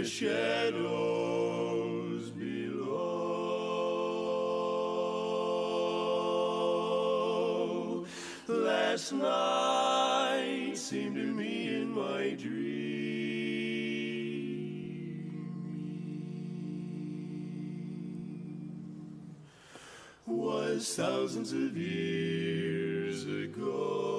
shadows below. Last night seemed to me in my dream was thousands of years ago.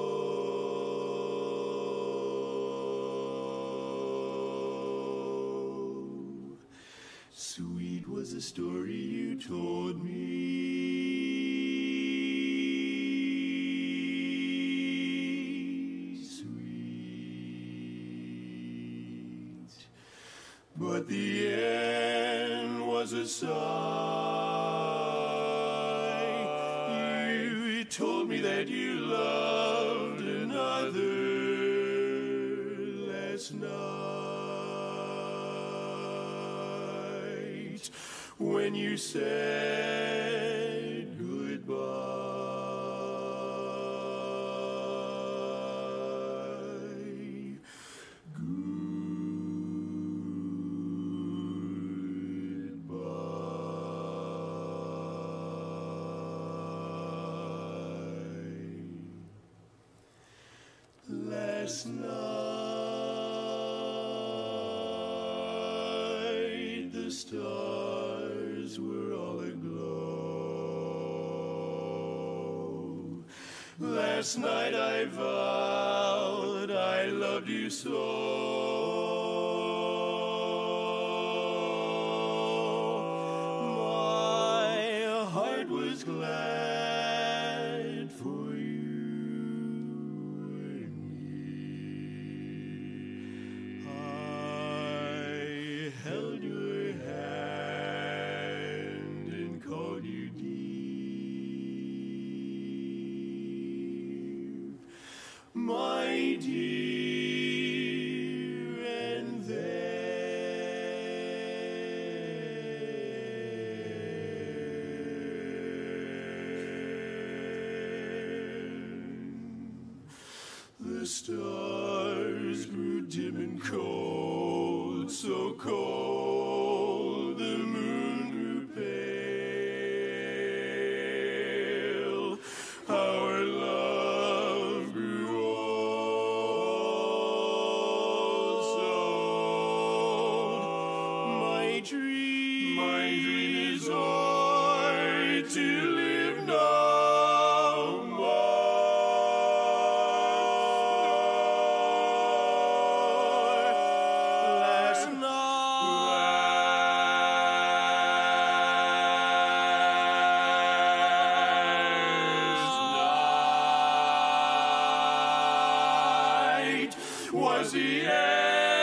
Sweet was the story you told me, sweet, but the end was a sigh. You told me that you loved another last night when you said goodbye. Last night the stars were all aglow. Last night I vowed I loved you so. My heart was glad for you. Held your hand and called you dear, my dear, and then the stars grew dim and cold, so cold the moon grew pale. Our love grew old, so my dream is o'er, to live no more. Was the end.